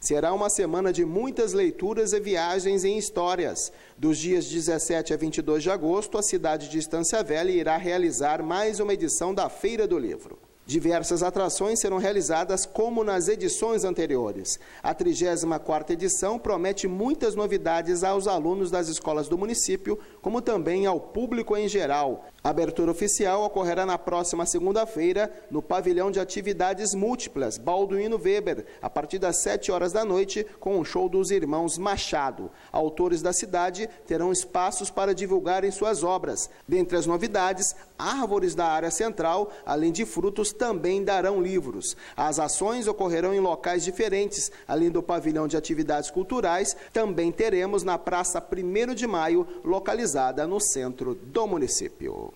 Será uma semana de muitas leituras e viagens em histórias. Dos dias 17 a 22 de agosto, a cidade de Estância Velha irá realizar mais uma edição da Feira do Livro. Diversas atrações serão realizadas como nas edições anteriores. A 34ª edição promete muitas novidades aos alunos das escolas do município, como também ao público em geral. A abertura oficial ocorrerá na próxima segunda-feira, no pavilhão de atividades múltiplas, Balduino Weber, a partir das 7 horas da noite, com o show dos irmãos Machado. Autores da cidade terão espaços para divulgarem suas obras. Dentre as novidades, árvores da área central, além de frutos, também darão livros. As ações ocorrerão em locais diferentes. Além do pavilhão de atividades culturais, também teremos na Praça 1º de Maio, localizada no centro do município.